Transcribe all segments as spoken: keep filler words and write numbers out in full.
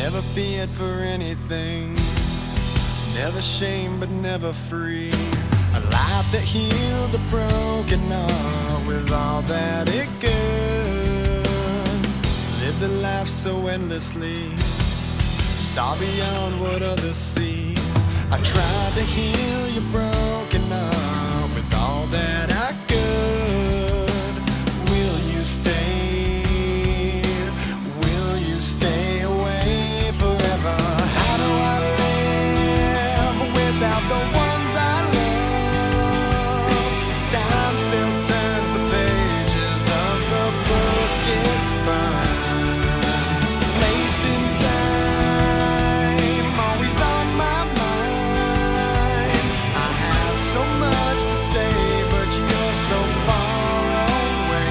never feared for anything, never shame but never free. A life that healed a broken heart with all that it could. Lived a life so endlessly, saw beyond what others see. I tried to heal your broken heart with all that I could. Will you stay? Will you stay away forever? How do I live without the ones I love? Time still turns the pages of the book it's burned. Place in time, always on my mind. I have so much to say, but you're so far away.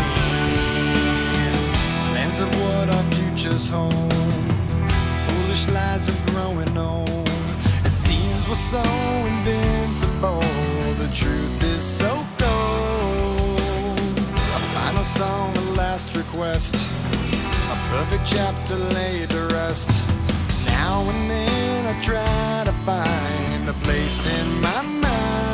Lands of what our futures hold, foolish lies are growing old. It seems we're so invincible, the truth is so cold. A final song, a last request, a perfect chapter laid to rest. Now and then I try to find a place in my mind